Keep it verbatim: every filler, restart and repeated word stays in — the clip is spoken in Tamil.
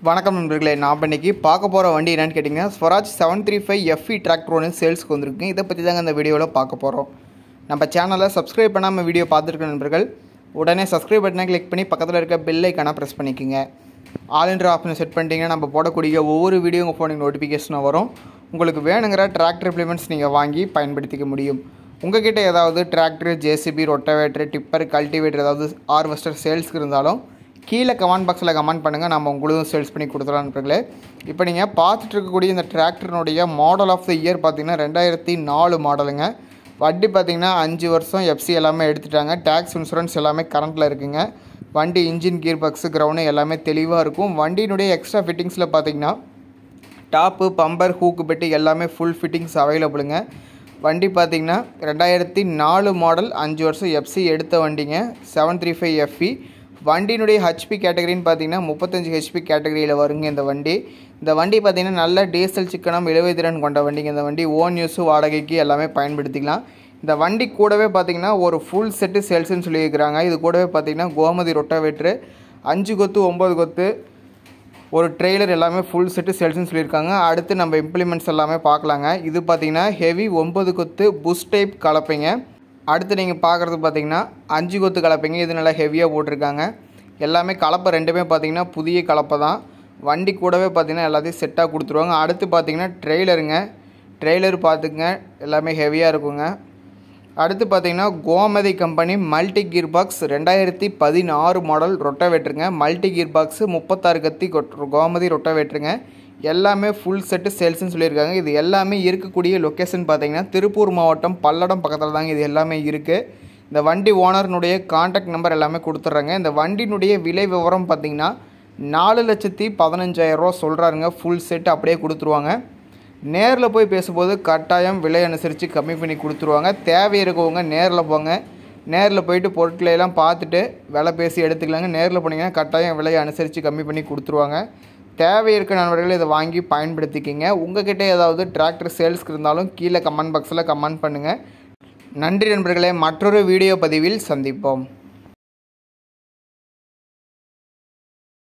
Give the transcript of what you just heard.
வணக்கம் நண்பர்களே, நான் இன்னைக்கு பார்க்க போகிற வண்டி என்னென்னு கேட்டிங்கன்னா Swaraj seven three five FE tractor ஒன்று சேல்ஸ்க்கு வந்திருக்கு. இதை பற்றி தாங்க இந்த வீடியோவில் பார்க்க போகிறோம். நம்ம சேனலை சப்ஸ்கிரைப் பண்ணாமல் வீடியோ பார்த்துருக்க நண்பர்கள் உடனே சப்ஸ்கிரைப் பட்டனை கிளிக் பண்ணி பக்கத்தில் இருக்க பெல் ஐக்கானை ப்ரெஸ் பண்ணிக்கோங்க. ஆல் என்ற ஆப்ஷனை செட் பண்ணிட்டீங்கன்னா நம்ம போடக்கூடிய ஒவ்வொரு வீடியோ உங்கள் ஃபோனுக்கு நோட்டிஃபிகேஷனாக வரும். உங்களுக்கு வேணுங்கிற டிராக்டர் இம்ப்ளிமெண்ட்ஸ் நீங்கள் வாங்கி பயன்படுத்திக்க முடியும். உங்கள் கிட்டே ஏதாவது tractor, JCB, rotavator, tipper, cultivator ஏதாவது ஹார்வெஸ்டர் சேல்ஸ்க்கு இருந்தாலும் கீழே கமெண்ட் பாக்ஸில் கமெண்ட் பண்ணுங்கள். நம்ம உங்களுக்கும் சேல்ஸ் பண்ணி கொடுத்துலாம் நண்பர்களே. இப்போ நீங்கள் பார்த்துட்டு இருக்கக்கூடிய இந்த டிராக்டரினுடைய மாடல் ஆஃப் த இயர் பார்த்திங்கன்னா ரெண்டாயிரத்தி நாலு மாடலுங்க. வண்டி பார்த்திங்கன்னா அஞ்சு வருஷம் எஃப்சி எல்லாமே எடுத்துட்டாங்க. டேக்ஸ், இன்சூரன்ஸ் எல்லாமே கரண்ட்டில் இருக்குங்க. வண்டி இன்ஜின், கியர் பாக்ஸு, கிரவுண்டு எல்லாமே தெளிவாக இருக்கும். வண்டியினுடைய எக்ஸ்ட்ரா ஃபிட்டிங்ஸில் பார்த்திங்கன்னா டாப்பு, பம்பர், ஹூக்கு பெட்டு எல்லாமே ஃபுல் ஃபிட்டிங்ஸ் அவைலபிளுங்க. வண்டி பார்த்திங்கன்னா ரெண்டாயிரத்தி நாலு மாடல், அஞ்சு வருஷம் எஃப்சி எடுத்த வண்டிங்க. செவன் த்ரீ ஃபைவ் எஃப்இ வண்டியினுடைய ஹெச்பி கேட்டகரின்னு பார்த்திங்கன்னா முப்பத்தஞ்சு ஹெச்பி கேட்டகரியில் வருங்க இந்த வண்டி. இந்த வண்டி பார்த்திங்கன்னா நல்ல டீசல் சிக்கனம் எழுபது திறன் கொண்ட வண்டிங்க. இந்த வண்டி ஓன் யூஸு, வாடகைக்கு எல்லாமே பயன்படுத்திக்கலாம். இந்த வண்டி கூடவே பார்த்திங்கன்னா ஒரு ஃபுல் செட்டு சேல்ஸுன்னு சொல்லியிருக்கிறாங்க. இது கூடவே பார்த்திங்கன்னா கோமதி ரொட்டவேட்ரு, அஞ்சு கொத்து, ஒம்பது கொத்து, ஒரு ட்ரெய்லர் எல்லாமே ஃபுல் செட்டு சேல்ஸுன்னு சொல்லியிருக்காங்க. அடுத்து நம்ம இம்ப்ளிமெண்ட்ஸ் எல்லாமே பார்க்கலாங்க. இது பார்த்திங்கன்னா ஹெவி ஒம்பது கொத்து புஷ் டைப் கலப்பைங்க. அடுத்து நீங்கள் பார்க்குறது பார்த்திங்கன்னா அஞ்சு கொத்து கலப்பைங்க. இது நல்லா ஹெவியாக போட்டிருக்காங்க. எல்லாமே கலப்பை ரெண்டுமே பார்த்திங்கன்னா புதிய கலப்பை தான். வண்டி கூடவே பார்த்திங்கன்னா எல்லாத்தையும் செட்டாக கொடுத்துருவாங்க. அடுத்து பார்த்திங்கன்னா ட்ரெய்லருங்க. ட்ரெய்லர் பார்த்துக்குங்க, எல்லாமே ஹெவியாக இருக்குங்க. அடுத்து பார்த்திங்கன்னா Gomathi company multi gear box ரெண்டாயிரத்தி பதினாறு மாடல் ரொட்டவேட்டருங்க. மல்டி கீர் பாக்ஸு முப்பத்தாறு கத்தி கோமதி ரொட்டவேட்டருங்க. எல்லாமே ஃபுல் செட்டு சேல்ஸ்ன்னு சொல்லியிருக்காங்க. இது எல்லாமே இருக்கக்கூடிய லொக்கேஷன் பார்த்திங்கன்னா திருப்பூர் மாவட்டம் பல்லடம் பக்கத்தில் தாங்க இது எல்லாமே இருக்குது. இந்த வண்டி ஓனர்னுடைய கான்டாக்ட் நம்பர் எல்லாமே கொடுத்துட்றாங்க. இந்த வண்டியினுடைய விலை விவரம் பார்த்திங்கன்னா நாலு லட்சத்தி பதினஞ்சாயிரரூவா சொல்கிறாருங்க. ஃபுல் செட்டு அப்படியே கொடுத்துருவாங்க. நேரில் போய் பேசும்போது கட்டாயம் விலை அனுசரித்து கம்மி பண்ணி கொடுத்துருவாங்க. தேவை இருக்கவங்க நேரில் போங்க. நேரில் போயிட்டு பொருட்களையெல்லாம் பார்த்துட்டு விலை பேசி எடுத்துக்கலாங்க. நேரில் போனீங்கன்னா கட்டாயம் விலையை அனுசரித்து கம்மி பண்ணி கொடுத்துருவாங்க. தேவை இருக்க நண்பர்கள் இதை வாங்கி பயன்படுத்திக்கிங்க. உங்கள் கிட்டே ஏதாவது டிராக்டர் சேல்ஸ்க்கு இருந்தாலும் கீழே கமெண்ட் பாக்ஸில் கமெண்ட் பண்ணுங்கள். நன்றி நண்பர்களே, மற்றொரு வீடியோ பதிவில் சந்திப்போம்.